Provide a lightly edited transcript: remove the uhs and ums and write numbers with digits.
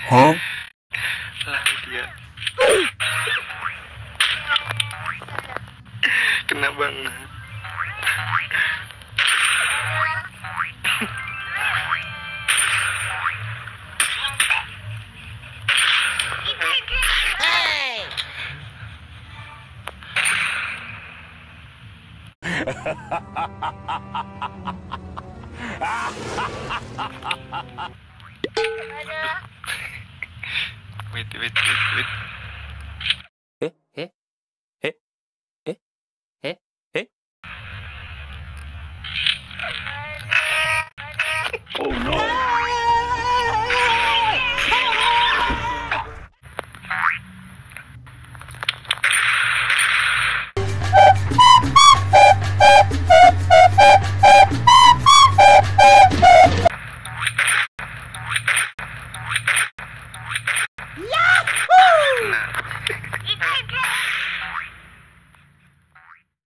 Hah? Lari dia. Kena banget. Wait. Eh, eh, eh, eh, eh, eh. Oh no. Nah.